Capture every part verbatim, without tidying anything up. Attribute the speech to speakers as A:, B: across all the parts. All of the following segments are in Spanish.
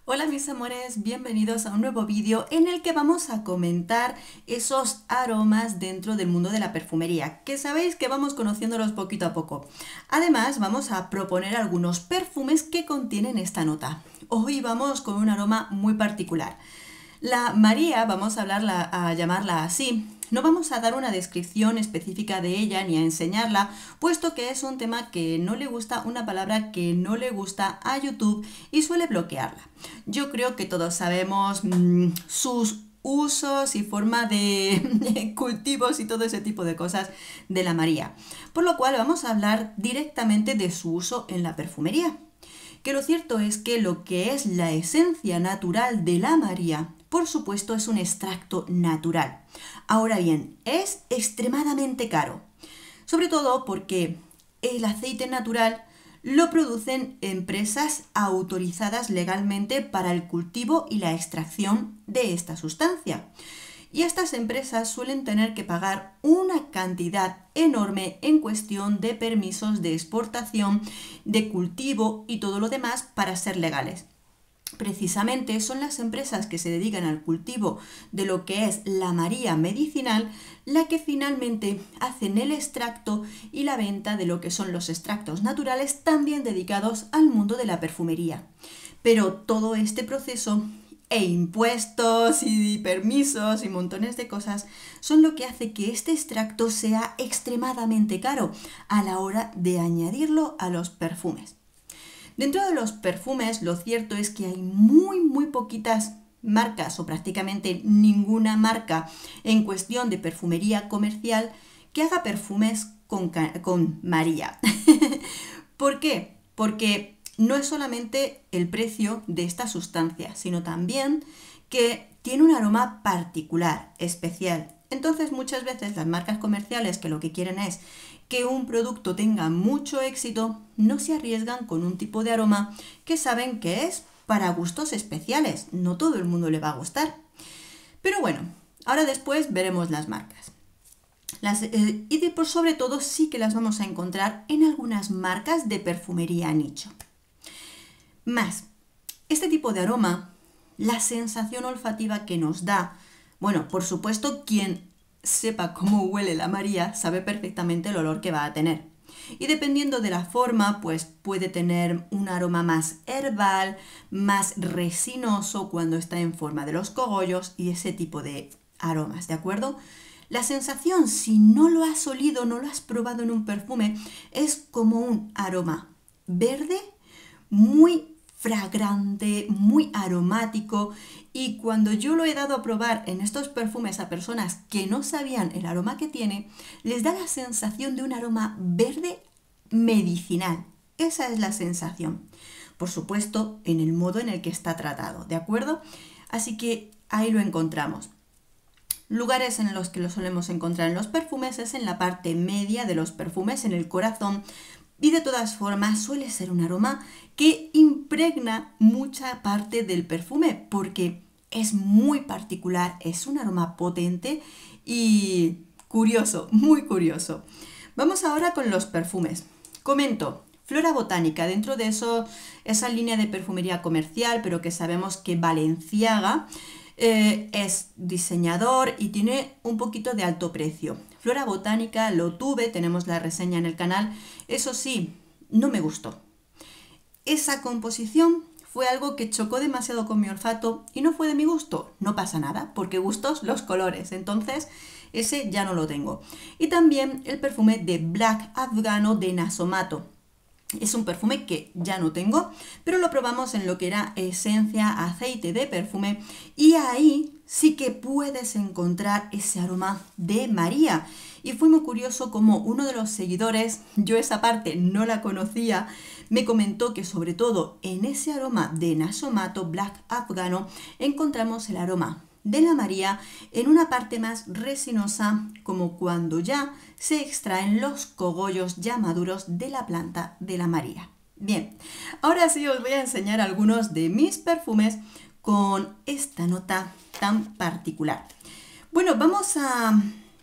A: Hola mis amores, bienvenidos a un nuevo vídeo en el que vamos a comentar esos aromas dentro del mundo de la perfumería, que sabéis que vamos conociéndolos poquito a poco. Además, vamos a proponer algunos perfumes que contienen esta nota. Hoy vamos con un aroma muy particular. La María, vamos a, hablarla, a llamarla así, no vamos a dar una descripción específica de ella ni a enseñarla, puesto que es un tema que no le gusta, una palabra que no le gusta a YouTube y suele bloquearla. Yo creo que todos sabemos mmm, sus usos y forma de cultivos y todo ese tipo de cosas de la María, por lo cual vamos a hablar directamente de su uso en la perfumería. Que lo cierto es que lo que es la esencia natural de la María, por supuesto, es un extracto natural. Ahora bien, es extremadamente caro, sobre todo porque el aceite natural lo producen empresas autorizadas legalmente para el cultivo y la extracción de esta sustancia. Y estas empresas suelen tener que pagar una cantidad enorme en cuestión de permisos de exportación, de cultivo y todo lo demás para ser legales. Precisamente son las empresas que se dedican al cultivo de lo que es la María medicinal la que finalmente hacen el extracto y la venta de lo que son los extractos naturales también dedicados al mundo de la perfumería. Pero todo este proceso e impuestos y permisos y montones de cosas son lo que hace que este extracto sea extremadamente caro a la hora de añadirlo a los perfumes. Dentro de los perfumes, lo cierto es que hay muy, muy poquitas marcas o prácticamente ninguna marca en cuestión de perfumería comercial que haga perfumes con, con María. ¿Por qué? Porque no es solamente el precio de esta sustancia, sino también que tiene un aroma particular, especial. Entonces, muchas veces las marcas comerciales que lo que quieren es que un producto tenga mucho éxito, no se arriesgan con un tipo de aroma que saben que es para gustos especiales. No todo el mundo le va a gustar. Pero bueno, ahora después veremos las marcas. Las, eh, y por sobre todo sí que las vamos a encontrar en algunas marcas de perfumería nicho. Más, este tipo de aroma, la sensación olfativa que nos da, bueno, por supuesto, quien sepa cómo huele la María sabe perfectamente el olor que va a tener. Y dependiendo de la forma, pues puede tener un aroma más herbal, más resinoso cuando está en forma de los cogollos y ese tipo de aromas, ¿de acuerdo? La sensación, si no lo has olido, no lo has probado en un perfume, es como un aroma verde, muy fragrante, muy aromático, y cuando yo lo he dado a probar en estos perfumes a personas que no sabían el aroma que tiene, les da la sensación de un aroma verde medicinal. Esa es la sensación. Por supuesto, en el modo en el que está tratado, ¿de acuerdo? Así que ahí lo encontramos. Lugares en los que lo solemos encontrar en los perfumes es en la parte media de los perfumes, en el corazón. Y de todas formas suele ser un aroma que impregna mucha parte del perfume porque es muy particular, es un aroma potente y curioso, muy curioso. Vamos ahora con los perfumes. Comento, Flora Botánica, dentro de eso, esa línea de perfumería comercial, pero que sabemos que Balenciaga eh, es diseñador y tiene un poquito de alto precio. Flora Botánica lo tuve, tenemos la reseña en el canal, eso sí, no me gustó. Esa composición fue algo que chocó demasiado con mi olfato y no fue de mi gusto. No pasa nada, porque gustos los colores, entonces ese ya no lo tengo. Y también el perfume de Black Afgano de Nasomato. Es un perfume que ya no tengo, pero lo probamos en lo que era esencia, aceite de perfume, y ahí sí que puedes encontrar ese aroma de María. Y fue muy curioso como uno de los seguidores, yo esa parte no la conocía, me comentó que sobre todo en ese aroma de Nasomato Black Afgano encontramos el aroma de la María en una parte más resinosa, como cuando ya se extraen los cogollos ya maduros de la planta de la María. Bien, ahora sí os voy a enseñar algunos de mis perfumes con esta nota tan particular. Bueno, vamos a,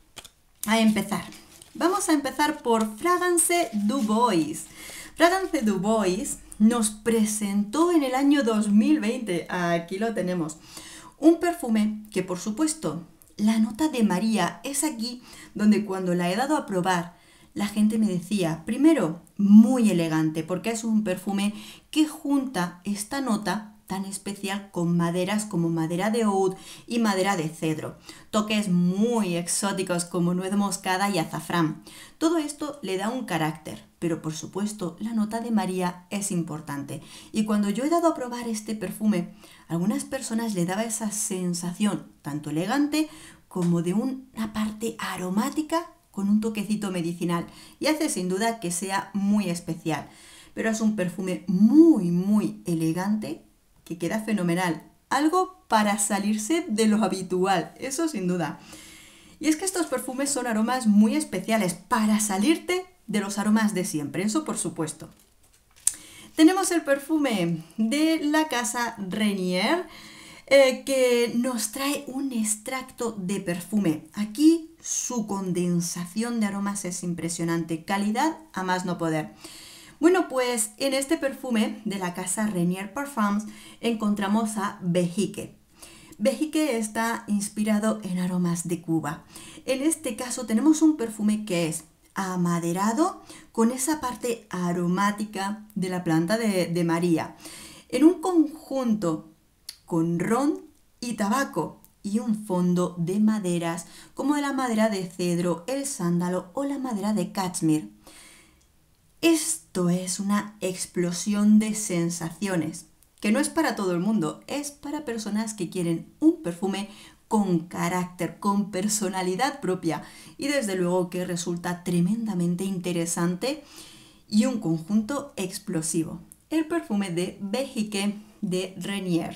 A: a empezar. Vamos a empezar por Fragrance du Bois. Fragrance du Bois nos presentó en el año dos mil veinte, aquí lo tenemos, un perfume que por supuesto la nota de María es aquí donde cuando la he dado a probar la gente me decía, primero, muy elegante porque es un perfume que junta esta nota tan especial con maderas como madera de oud y madera de cedro, toques muy exóticos como nuez moscada y azafrán. Todo esto le da un carácter, pero por supuesto la nota de María es importante. Y cuando yo he dado a probar este perfume, a algunas personas le daba esa sensación tanto elegante como de una parte aromática con un toquecito medicinal y hace sin duda que sea muy especial. Pero es un perfume muy muy elegante que queda fenomenal, algo para salirse de lo habitual, eso sin duda. Y es que estos perfumes son aromas muy especiales para salirte de los aromas de siempre, eso por supuesto. Tenemos el perfume de la casa Renier, eh, que nos trae un extracto de perfume. Aquí su condensación de aromas es impresionante, calidad a más no poder. Bueno, pues en este perfume de la casa Renier Parfums encontramos a Vejique. Vejique está inspirado en aromas de Cuba. En este caso tenemos un perfume que es amaderado con esa parte aromática de la planta de, de María, en un conjunto con ron y tabaco y un fondo de maderas como la madera de cedro, el sándalo o la madera de cachemir. Esto es una explosión de sensaciones, que no es para todo el mundo, es para personas que quieren un perfume con carácter, con personalidad propia y desde luego que resulta tremendamente interesante y un conjunto explosivo. El perfume de Vejique de Renier.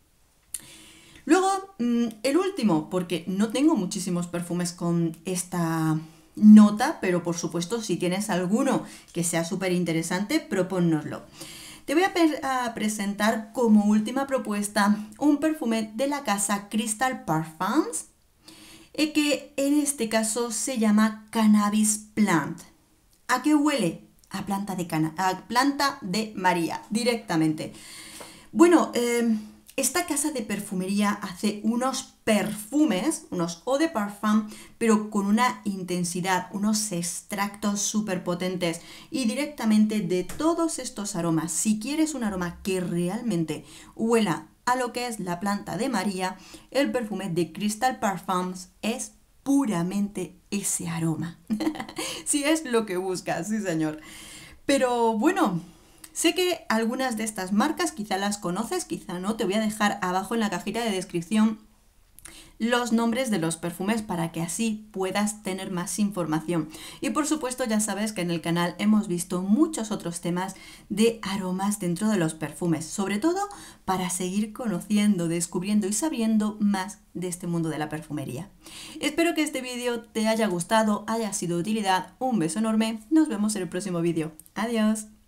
A: Luego, el último, porque no tengo muchísimos perfumes con esta nota, pero por supuesto si tienes alguno que sea súper interesante, propónnoslo. Te voy a, a presentar como última propuesta un perfume de la casa Crystal Parfums, eh, que en este caso se llama Cannabis Plant. ¿A qué huele? A planta de, cana a planta de María, directamente. Bueno, eh, esta casa de perfumería hace unos perfumes, unos eau de parfum, pero con una intensidad, unos extractos súper potentes y directamente de todos estos aromas. Si quieres un aroma que realmente huela a lo que es la planta de María, el perfume de Crystal Parfums es puramente ese aroma. Si es lo que buscas, sí señor. Pero bueno, sé que algunas de estas marcas quizá las conoces, quizá no. Te voy a dejar abajo en la cajita de descripción los nombres de los perfumes para que así puedas tener más información. Y por supuesto ya sabes que en el canal hemos visto muchos otros temas de aromas dentro de los perfumes, sobre todo para seguir conociendo, descubriendo y sabiendo más de este mundo de la perfumería. Espero que este vídeo te haya gustado, haya sido de utilidad. Un beso enorme, nos vemos en el próximo vídeo. Adiós.